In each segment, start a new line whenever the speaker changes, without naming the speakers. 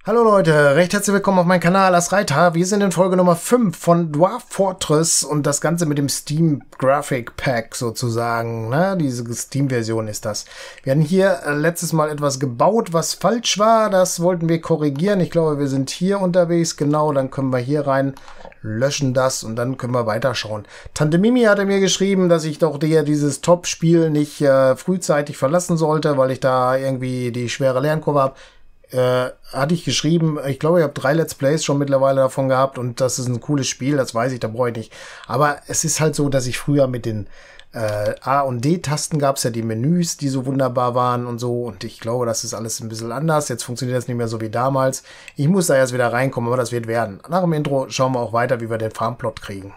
Hallo Leute, recht herzlich willkommen auf meinem Kanal als Reiter. Wir sind in Folge Nummer 5 von Dwarf Fortress und das Ganze mit dem Steam Graphic Pack sozusagen. Ne? Diese Steam-Version ist das. Wir hatten hier letztes Mal etwas gebaut, was falsch war. Das wollten wir korrigieren. Ich glaube, wir sind hier unterwegs. Genau, dann können wir hier rein, löschen das und dann können wir weiterschauen. Tante Mimi hatte mir geschrieben, dass ich doch dieses Top-Spiel nicht frühzeitig verlassen sollte, weil ich da irgendwie die schwere Lernkurve habe. Hatte ich geschrieben, ich glaube, ich habe 3 Let's Plays schon mittlerweile davon gehabt und das ist ein cooles Spiel, das weiß ich, da brauche ich nicht. Aber es ist halt so, dass ich früher mit den A- und D-Tasten gab es ja die Menüs, die so wunderbar waren und so und ich glaube, das ist alles ein bisschen anders. Jetzt funktioniert das nicht mehr so wie damals. Ich muss da erst wieder reinkommen, aber das wird werden. Nach dem Intro schauen wir auch weiter, wie wir den Farmplot kriegen.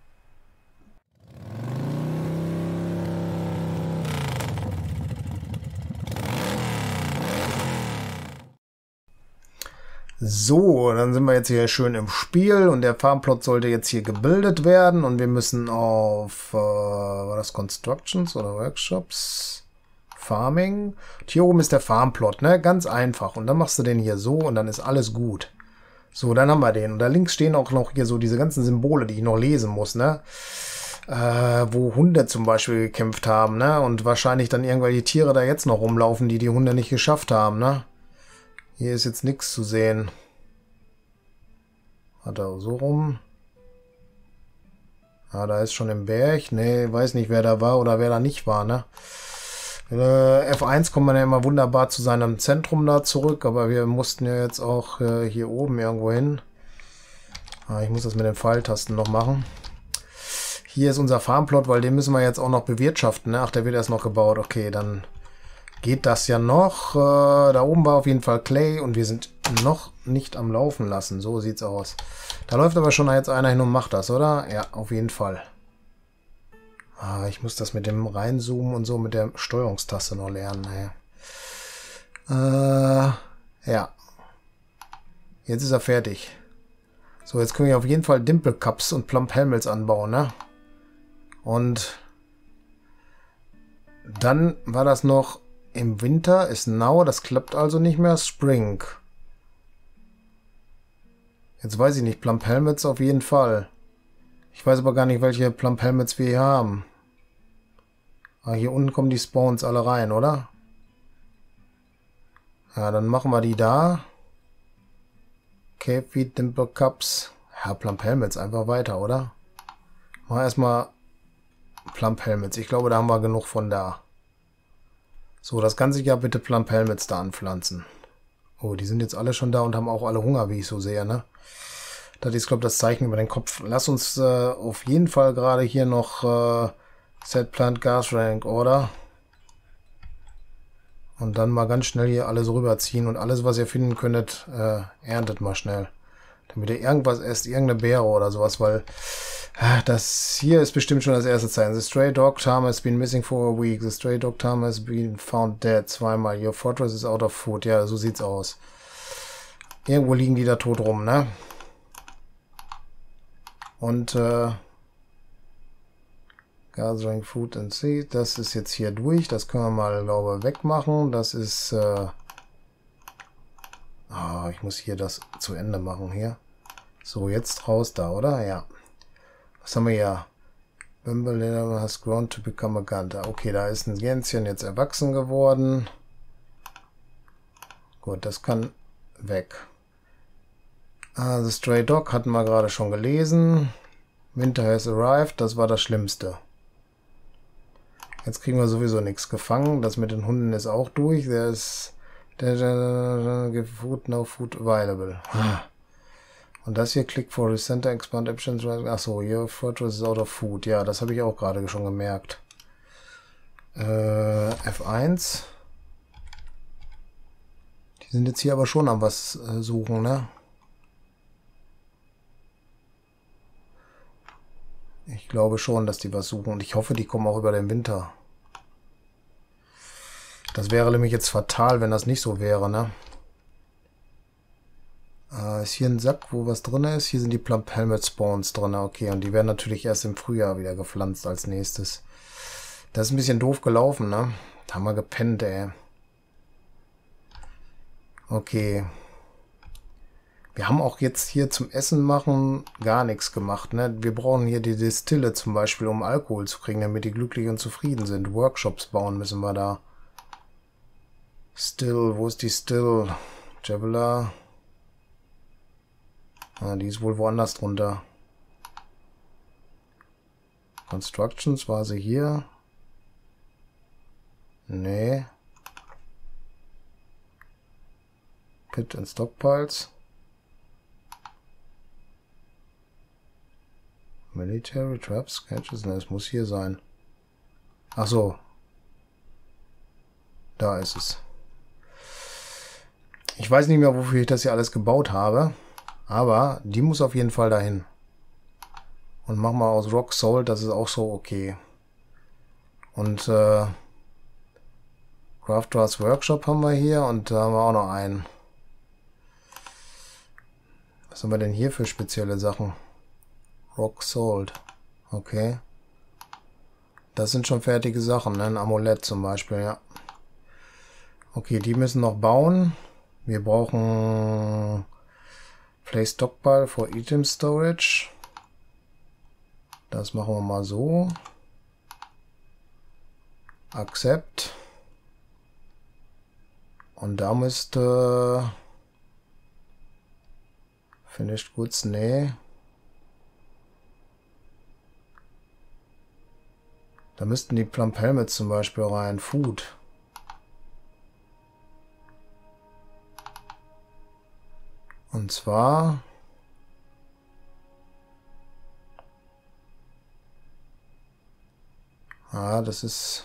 So, dann sind wir jetzt hier schön im Spiel und der Farmplot sollte jetzt hier gebildet werden und wir müssen auf, war das Constructions oder Workshops? Farming. Und hier oben ist der Farmplot, ne? Ganz einfach. Und dann machst du den hier so und dann ist alles gut. So, dann haben wir den. Und da links stehen auch noch hier so diese ganzen Symbole, die ich noch lesen muss, ne? Wo Hunde zum Beispiel gekämpft haben, ne? Und wahrscheinlich dann irgendwelche Tiere da jetzt noch rumlaufen, die die Hunde nicht geschafft haben, ne? Hier ist jetzt nichts zu sehen. Hat er so rum. Ah, da ist schon im Berg. Ne, weiß nicht, wer da war oder wer da nicht war, ne? F1 kommt man ja immer wunderbar zu seinem Zentrum da zurück, aber wir mussten ja jetzt auch hier oben irgendwo hin. Ah, ich muss das mit den Pfeiltasten noch machen. Hier ist unser Farmplot, weil den müssen wir jetzt auch noch bewirtschaften, ne? Ach, der wird erst noch gebaut. Okay, dann geht das ja noch. Da oben war auf jeden Fall Clay und wir sind noch nicht am Laufen lassen. So sieht's aus. Da läuft aber schon jetzt einer hin und macht das, oder? Ja, auf jeden Fall. Ah, ich muss das mit dem Reinzoomen und so mit der Steuerungstaste noch lernen. Ja. Jetzt ist er fertig. So, jetzt können wir auf jeden Fall Dimple Cups und Plump Helmets anbauen, ne? Und dann war das noch im Winter, ist Now, das klappt also nicht mehr. Spring. Jetzt weiß ich nicht, Plump Helmets auf jeden Fall. Ich weiß aber gar nicht, welche Plump Helmets wir hier haben. Ah, hier unten kommen die Spawns alle rein, oder? Ja, dann machen wir die da. Cave Feed, Dimple Cups. Ja, Plump Helmets, einfach weiter, oder? Machen wir erstmal Plump Helmets. Ich glaube, da haben wir genug von da. So, das ganze Jahr bitte Plump Helmets da anpflanzen. Oh, die sind jetzt alle schon da und haben auch alle Hunger, wie ich so sehe, ne? Das ist, glaube ich, das Zeichen über den Kopf. Lass uns auf jeden Fall gerade hier noch Set Plant Gas Rank Order. Und dann mal ganz schnell hier alles rüberziehen und alles, was ihr finden könntet, erntet mal schnell. Damit ihr irgendwas esst, irgendeine Beere oder sowas, weil das hier ist bestimmt schon das erste Zeichen. The stray dog Tom has been missing for a week. The stray dog Tom has been found dead. Zweimal. Your fortress is out of food. Ja, so sieht's aus. Irgendwo liegen die da tot rum, ne? Und Gathering Food and Seed, das ist jetzt hier durch. Das können wir mal, glaube ich, wegmachen. Das ist ich muss hier das zu Ende machen hier. So, jetzt raus da, oder? Ja. Was haben wir hier? Bumble has grown to become a Gunter. Okay, da ist ein Gänschen jetzt erwachsen geworden. Gut, das kann weg. The Stray Dog hatten wir gerade schon gelesen. Winter has arrived, das war das Schlimmste. Jetzt kriegen wir sowieso nichts gefangen. Das mit den Hunden ist auch durch. There is food, no food available. Und das hier, click for recenter expand options. Achso, your fortress is out of food. Ja, das habe ich auch gerade schon gemerkt. F1. Die sind jetzt hier aber schon am was suchen, ne? Ich glaube schon, dass die was suchen. Und ich hoffe, die kommen auch über den Winter. Das wäre nämlich jetzt fatal, wenn das nicht so wäre, ne? Ist hier ein Sack, wo was drin ist? Hier sind die Plump Helmet Spawns drin. Okay, und die werden natürlich erst im Frühjahr wieder gepflanzt als nächstes. Das ist ein bisschen doof gelaufen, ne? Da haben wir gepennt, ey. Okay. Wir haben auch jetzt hier zum Essen machen gar nichts gemacht. Ne? Wir brauchen hier die Distille zum Beispiel, um Alkohol zu kriegen, damit die glücklich und zufrieden sind. Workshops bauen müssen wir da. Still, wo ist die Still? Javelin. Ah, die ist wohl woanders drunter. Constructions, war sie hier? Nee. Pit and Stockpiles. Military Traps, Catches, ne, es muss hier sein. Ach so. Da ist es. Ich weiß nicht mehr, wofür ich das hier alles gebaut habe. Aber die muss auf jeden Fall dahin. Und mach mal aus Rock Salt, das ist auch so okay. Und Crafters Workshop haben wir hier und da haben wir auch noch einen. Was haben wir denn hier für spezielle Sachen? Rock Salt. Okay. Das sind schon fertige Sachen, ne? Ein Amulett zum Beispiel, ja. Okay, die müssen noch bauen. Wir brauchen Place Stockpile for Item Storage. Das machen wir mal so. Accept. Und da müsste Finished Goods, nee. Da müssten die Plump Helmets zum Beispiel rein. Food. Und zwar das ist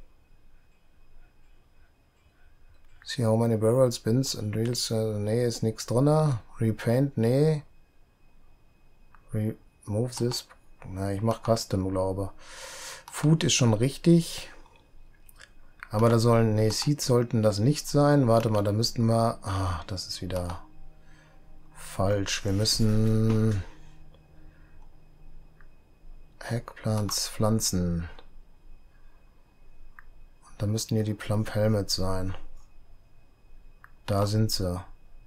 see how many barrels, bins and reels. Nee, ist nichts drin. Repaint, nee. Remove this. Na, ich mache Custom, glaube. Food ist schon richtig. Aber da sollen, nee, Seeds sollten das nicht sein. Warte mal, da müssten wir, das ist wieder falsch. Wir müssen Eggplants pflanzen. Und da müssten hier die Plump Helmets sein. Da sind sie.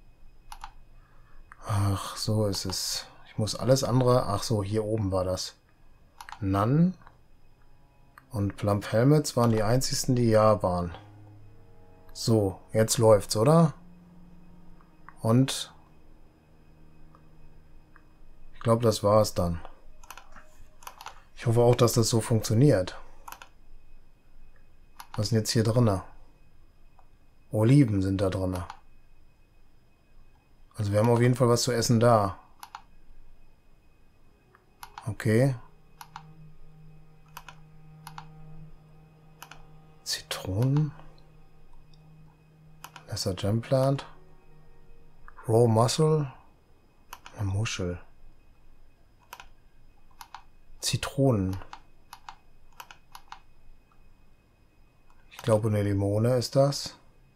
Ach, so ist es. Ich muss alles andere, ach so, hier oben war das. None. Und Plump Helmets waren die einzigsten, die ja waren. So, jetzt läuft's, oder? Und ich glaube, das war es dann. Ich hoffe auch, dass das so funktioniert. Was ist denn jetzt hier drin? Oliven sind da drin. Also wir haben auf jeden Fall was zu essen da. Okay. Zitronen. Lesser Gem Plant. Raw Mussel. Eine Muschel. Zitronen. Ich glaube, eine Limone ist das.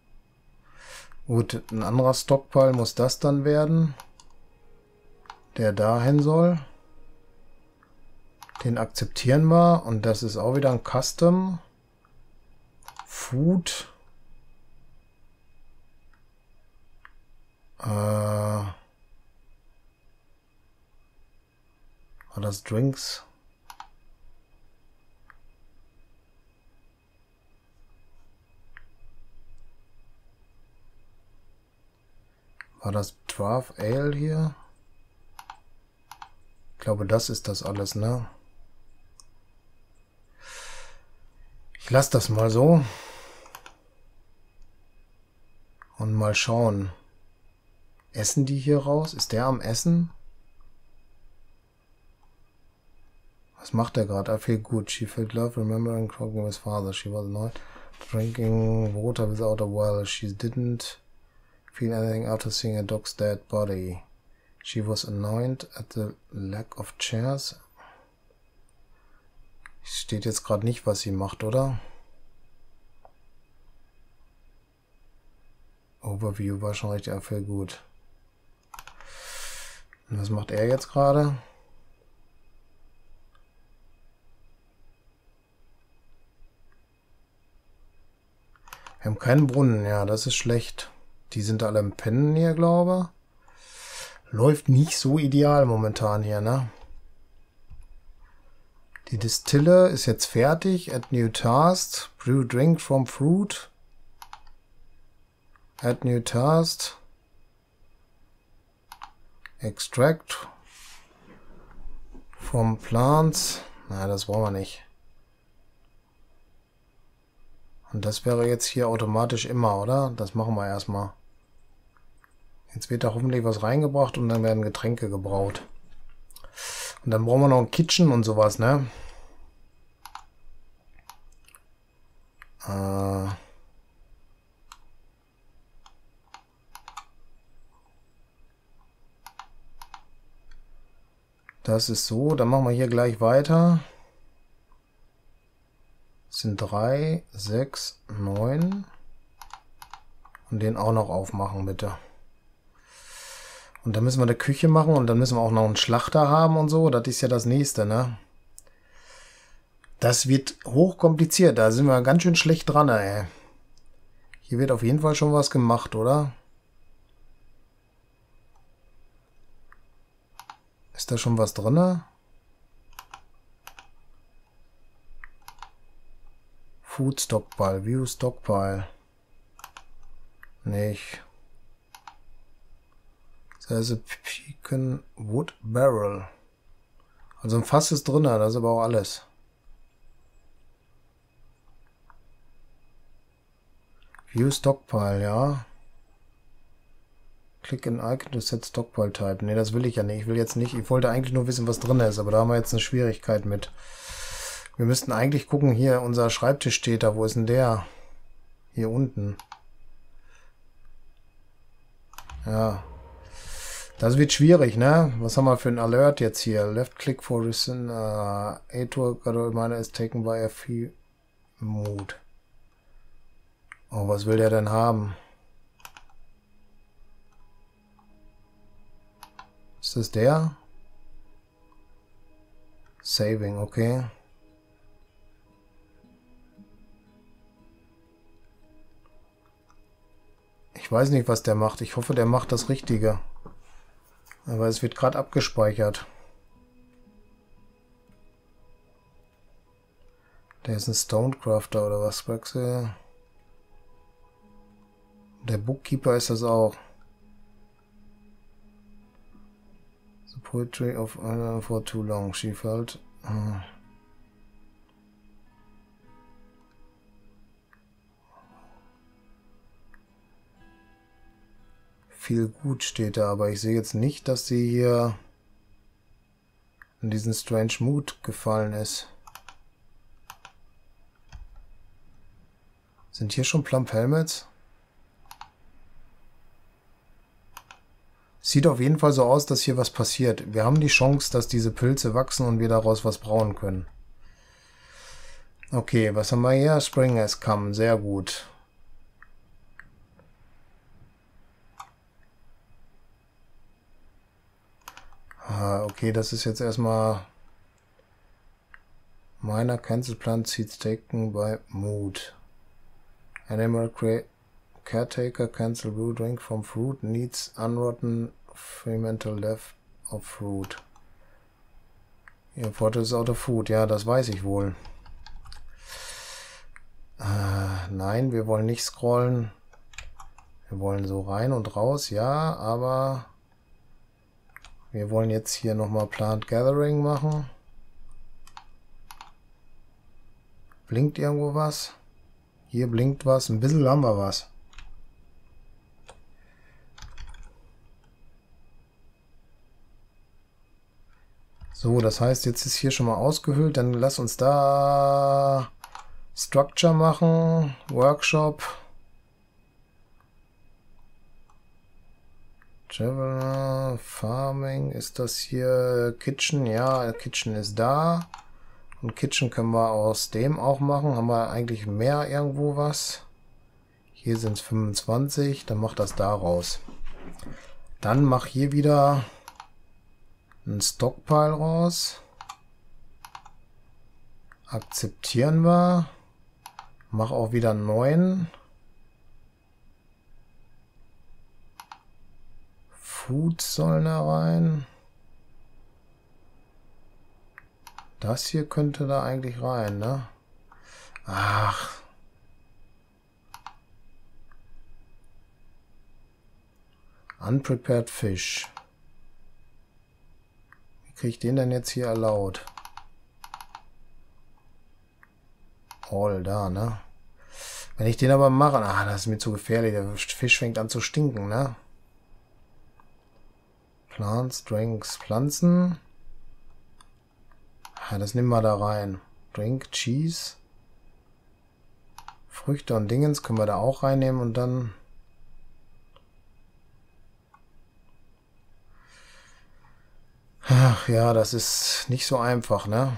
Gut, ein anderer Stockpile muss das dann werden. Der dahin soll. Den akzeptieren wir. Und das ist auch wieder ein Custom. Food. War das Drinks? War das Dwarf Ale hier? Ich glaube, das ist das alles, ne? Ich lasse das mal so. Und mal schauen. Essen die hier raus? Ist der am Essen? Was macht der gerade? I feel good. She felt love remembering talking with father. She was not drinking water without a well. She didn't feel anything after seeing a dog's dead body. She was annoyed at the lack of chairs. Steht jetzt gerade nicht, was sie macht, oder? Overview war schon richtig, I feel good. Und was macht er jetzt gerade? Wir haben keinen Brunnen, ja, das ist schlecht. Die sind alle im Pennen hier, glaube ich. Läuft nicht so ideal momentan hier, ne? Die Distille ist jetzt fertig. Add new task. Brew drink from fruit. Add new task. Extract from plants. Na, das brauchen wir nicht. Und das wäre jetzt hier automatisch immer, oder? Das machen wir erstmal. Jetzt wird da hoffentlich was reingebracht und dann werden Getränke gebraut. Und dann brauchen wir noch ein Kitchen und sowas, ne? Das ist so, dann machen wir hier gleich weiter. Das sind 3, 6, 9. Und den auch noch aufmachen, bitte. Und dann müssen wir eine Küche machen und dann müssen wir auch noch einen Schlachter haben und so. Das ist ja das nächste, ne? Das wird hochkompliziert. Da sind wir ganz schön schlecht dran, ey. Hier wird auf jeden Fall schon was gemacht, oder? Ist da schon was drin? Food Stockpile, View Stockpile. Nicht. Das ist Pecan Wood Barrel. Also ein Fass ist drin, das ist aber auch alles. View Stockpile, ja. Click in Icon to set Stockpile Type. Ne, das will ich ja nicht. Ich will jetzt nicht. Ich wollte eigentlich nur wissen, was drin ist, aber da haben wir jetzt eine Schwierigkeit mit. Wir müssten eigentlich gucken, hier, unser Schreibtisch steht da. Wo ist denn der? Hier unten. Ja. Das wird schwierig, ne? Was haben wir für ein Alert jetzt hier? Left click for listen. A-Tour reminder is taken by a few mood. Oh, was will der denn haben? Ist das der? Saving, okay. Ich weiß nicht, was der macht. Ich hoffe, der macht das Richtige. Aber es wird gerade abgespeichert. Der ist ein Stonecrafter oder was, Wechsel? Der Bookkeeper ist das auch. The poetry of for too long. She felt. Viel gut steht da, aber ich sehe jetzt nicht, dass sie hier in diesen Strange Mood gefallen ist. Sind hier schon Plump Helmets? Sieht auf jeden Fall so aus, dass hier was passiert. Wir haben die Chance, dass diese Pilze wachsen und wir daraus was brauen können. Okay, was haben wir hier? Spring has come. Sehr gut. Okay, das ist jetzt erstmal Minor Cancel Plant Seeds taken by Mood. Animal Caretaker cancel brew drink from fruit needs unrotten fermental left of fruit. Import is out of food. Ja, das weiß ich wohl. Nein, wir wollen nicht scrollen. Wir wollen so rein und raus, ja, aber wir wollen jetzt hier nochmal Plant Gathering machen. Blinkt irgendwo was? Hier blinkt was. Ein bisschen haben wir was. So, das heißt, jetzt ist hier schon mal ausgehöhlt. Dann lass uns da Structure machen. Workshop. Traveler, Farming, ist das hier Kitchen? Ja, Kitchen ist da. Und Kitchen können wir aus dem auch machen. Haben wir eigentlich mehr irgendwo was? Hier sind es 25, dann mach das da raus. Dann mach hier wieder ein Stockpile raus. Akzeptieren wir. Mach auch wieder 9. Foods sollen da rein. Das hier könnte da eigentlich rein, ne? Ach. Unprepared Fish. Wie kriege ich den denn jetzt hier erlaubt? All da, ne? Wenn ich den aber mache... Ah, das ist mir zu gefährlich. Der Fisch fängt an zu stinken, ne? Plants, Drinks, Pflanzen. Ah, das nehmen wir da rein. Drink, Cheese. Früchte und Dingens können wir da auch reinnehmen und dann... Ach ja, das ist nicht so einfach, ne?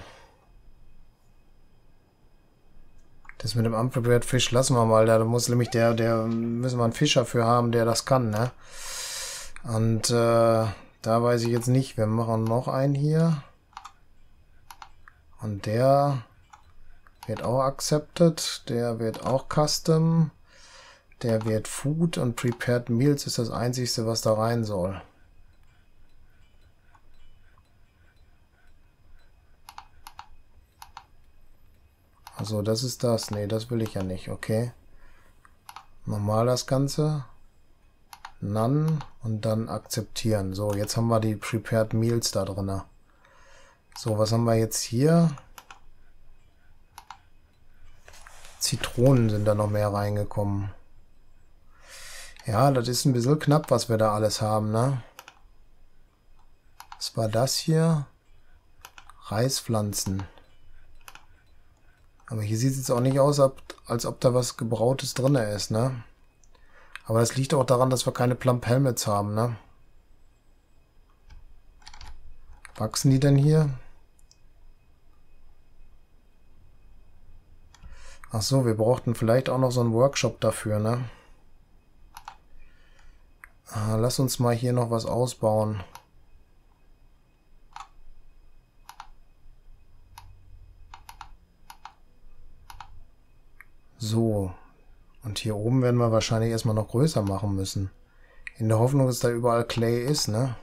Das mit dem Unprepared Fish lassen wir mal. Da muss nämlich der müssen wir einen Fischer für haben, der das kann, ne? Und da weiß ich jetzt nicht. Wir machen noch einen hier. Und der wird auch accepted. Der wird auch custom. Der wird Food und Prepared Meals ist das einzigste, was da rein soll. Also das ist das. Nee, das will ich ja nicht. Okay. Normal das Ganze. None und dann akzeptieren. So, jetzt haben wir die Prepared Meals da drin. So, was haben wir jetzt hier? Zitronen sind da noch mehr reingekommen. Ja, das ist ein bisschen knapp, was wir da alles haben, ne? Was war das hier? Reispflanzen. Aber hier sieht es jetzt auch nicht aus, als ob da was Gebrautes drin ist, ne? Aber das liegt auch daran, dass wir keine Plump Helmets haben, ne? Wachsen die denn hier? Ach so, wir brauchten vielleicht auch noch so einen Workshop dafür, ne? Lass uns mal hier noch was ausbauen. So. Und hier oben werden wir wahrscheinlich erstmal noch größer machen müssen. In der Hoffnung, dass da überall Clay ist, ne?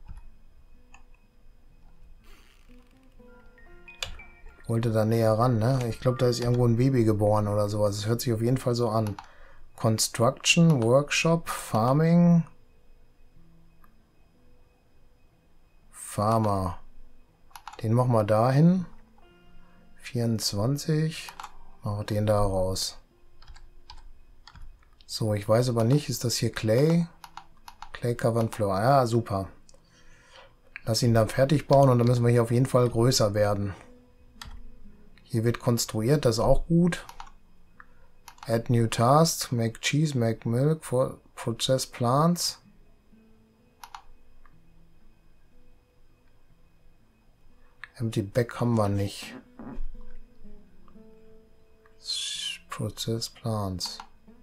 Wollte da näher ran, ne? Ich glaube, da ist irgendwo ein Baby geboren oder sowas. Es hört sich auf jeden Fall so an. Construction, Workshop, Farming. Farmer. Den machen wir dahin. 24. Machen wir den da raus. So, ich weiß aber nicht, ist das hier Clay? Clay Covered Floor. Ja, super. Lass ihn dann fertig bauen und dann müssen wir hier auf jeden Fall größer werden. Hier wird konstruiert, das ist auch gut. Add new task, make cheese, make milk, for process plants. Empty Back haben wir nicht. Process plants.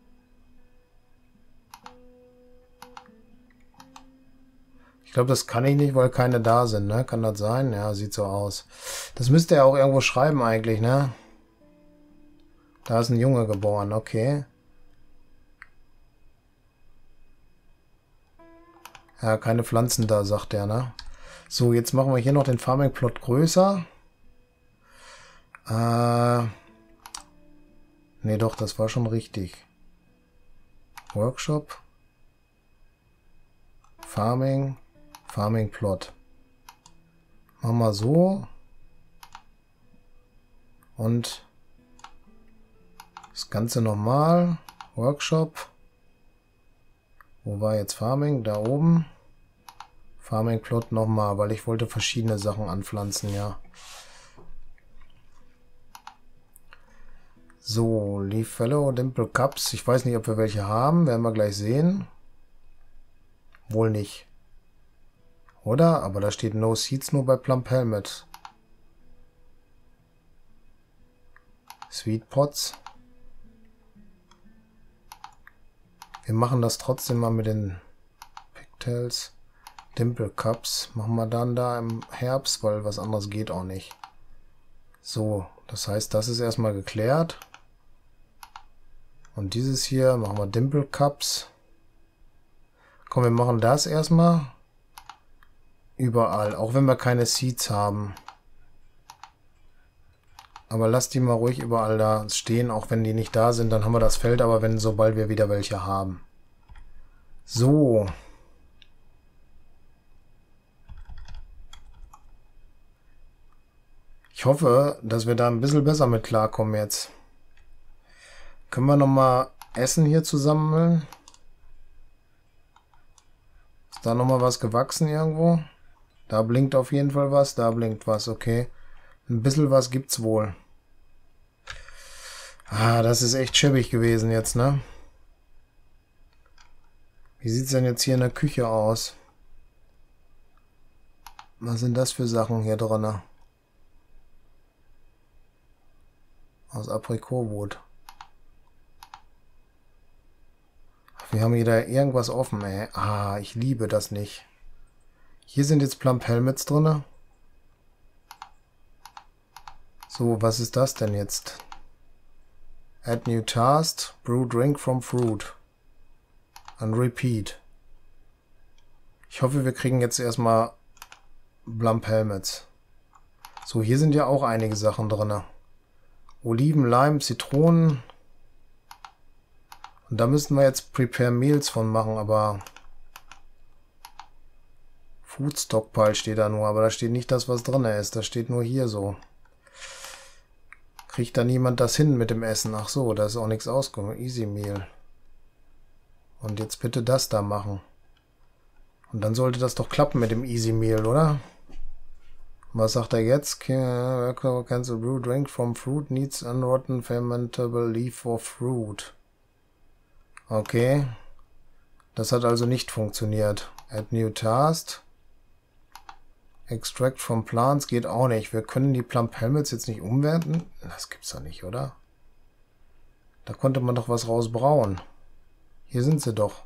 Ich glaube, das kann ich nicht, weil keine da sind, ne? Kann das sein? Ja, sieht so aus. Das müsste er auch irgendwo schreiben eigentlich, ne? Da ist ein Junge geboren, okay. Ja, keine Pflanzen da, sagt er, ne? So, jetzt machen wir hier noch den Farming-Plot größer. Ne, doch, das war schon richtig. Workshop. Farming. Farming-Plot. Machen wir so. Und das Ganze nochmal. Workshop. Wo war jetzt Farming? Da oben. Farming-Plot nochmal, weil ich wollte verschiedene Sachen anpflanzen, ja. So, Leaf Fellow, Dimple Cups. Ich weiß nicht, ob wir welche haben. Werden wir gleich sehen. Wohl nicht. Oder? Aber da steht No Seeds nur bei Plump Helmet. Sweet Pots. Wir machen das trotzdem mal mit den Pigtails. Dimple Cups machen wir dann da im Herbst, weil was anderes geht auch nicht. So, das heißt, das ist erstmal geklärt. Und dieses hier machen wir Dimple Cups. Komm, wir machen das erstmal. Überall, auch wenn wir keine Seeds haben. Aber lasst die mal ruhig überall da stehen, auch wenn die nicht da sind, dann haben wir das Feld, aber sobald wir wieder welche haben. So. Ich hoffe, dass wir da ein bisschen besser mit klarkommen jetzt. Können wir nochmal Essen hier zusammenmüllen? Ist da nochmal was gewachsen irgendwo? Da blinkt auf jeden Fall was, da blinkt was, okay. Ein bisschen was gibt's wohl. Ah, das ist echt schäbig gewesen jetzt, ne? Wie sieht's denn jetzt hier in der Küche aus? Was sind das für Sachen hier drin? Aus Aprikotbrot. Wir haben hier da irgendwas offen, ey. Ah, ich liebe das nicht. Hier sind jetzt Plump Helmets drin. So, was ist das denn jetzt? Add new task, brew drink from fruit. And repeat. Ich hoffe, wir kriegen jetzt erstmal Plump Helmets. So, hier sind ja auch einige Sachen drin. Oliven, Lime, Zitronen. Und da müssten wir jetzt Prepare Meals von machen, aber Food Stockpile steht da nur, aber da steht nicht das, was drin ist. Da steht nur hier so. Kriegt da niemand das hin mit dem Essen? Ach so, da ist auch nichts ausgekommen. Easy Meal. Und jetzt bitte das da machen. Und dann sollte das doch klappen mit dem Easy Meal, oder? Was sagt er jetzt? Cancel brew drink from fruit needs unrotten fermentable leaf for fruit. Okay. Das hat also nicht funktioniert. Add new task. Extract from plants geht auch nicht. Wir können die Plump Helmets jetzt nicht umwerten. Das gibt's doch nicht, oder? Da konnte man doch was rausbrauen. Hier sind sie doch.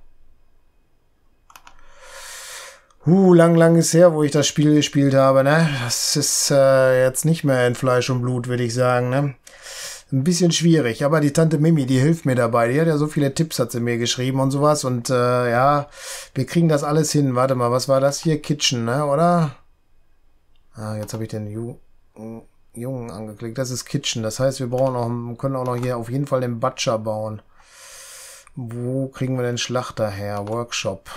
Lang ist her, wo ich das Spiel gespielt habe, ne? Das ist jetzt nicht mehr in Fleisch und Blut, würde ich sagen, ne? Ein bisschen schwierig, aber die Tante Mimi, die hilft mir dabei. Die hat ja so viele Tipps, hat sie mir geschrieben und sowas. Und ja, wir kriegen das alles hin. Warte mal, was war das hier? Kitchen, ne? Oder? Ah, jetzt habe ich den Jungen angeklickt. Das ist Kitchen. Das heißt, wir können auch noch hier auf jeden Fall den Butcher bauen. Wo kriegen wir den Schlachter her? Workshop.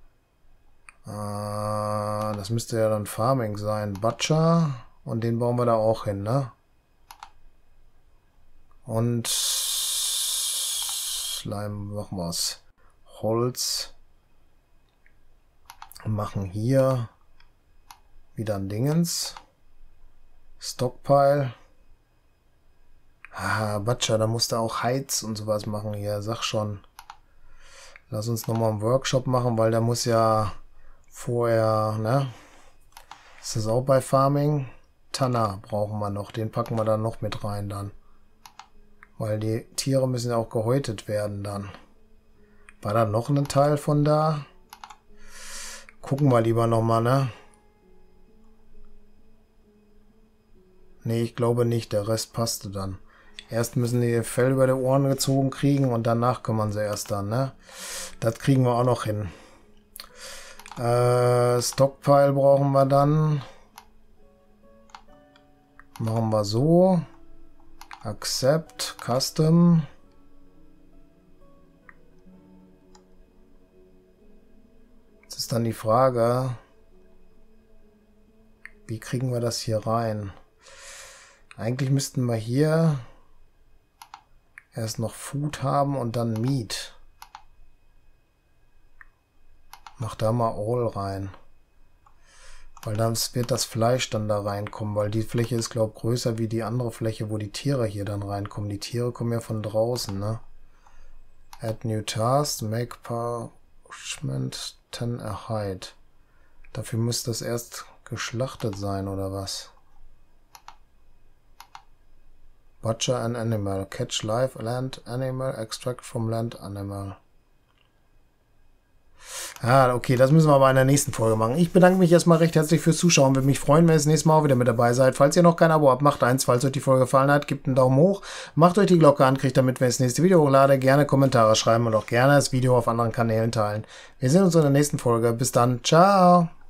Das müsste ja dann Farming sein. Butcher. Und den bauen wir da auch hin, ne? Und Slime machen wir's. Holz. Machen hier wieder ein Dingens. Stockpile. Ah, Butcher, da musst du auch Heiz und sowas machen hier. Sag schon. Lass uns nochmal einen Workshop machen, weil der muss ja vorher, ne? Ist das auch bei Farming? Tanner brauchen wir noch. Den packen wir dann noch mit rein dann. Weil die Tiere müssen ja auch gehäutet werden dann. War da noch ein Teil von da? Gucken wir lieber nochmal, ne? Nee, ich glaube nicht. Der Rest passte dann. Erst müssen die Fell über die Ohren gezogen kriegen und danach kümmern sie erst dann, ne? Das kriegen wir auch noch hin. Stockpile brauchen wir dann. Machen wir so. Accept, Custom. Jetzt ist dann die Frage, wie kriegen wir das hier rein? Eigentlich müssten wir hier erst noch Food haben und dann Meat. Mach da mal All rein. Weil dann wird das Fleisch dann da reinkommen, weil die Fläche ist, glaube ich, größer wie die andere Fläche, wo die Tiere hier dann reinkommen. Die Tiere kommen ja von draußen, ne? Add new task, make parchment 10 a hide. Dafür muss das erst geschlachtet sein, oder was? Butcher an animal. Catch live land animal. Extract from land animal. Ah, okay, das müssen wir aber in der nächsten Folge machen. Ich bedanke mich erstmal recht herzlich fürs Zuschauen. Würde mich freuen, wenn ihr das nächste Mal auch wieder mit dabei seid. Falls ihr noch kein Abo habt, macht eins. Falls euch die Folge gefallen hat, gebt einen Daumen hoch. Macht euch die Glocke an, kriegt damit, wenn ich das nächste Video hochlade. Gerne Kommentare schreiben und auch gerne das Video auf anderen Kanälen teilen. Wir sehen uns in der nächsten Folge. Bis dann. Ciao.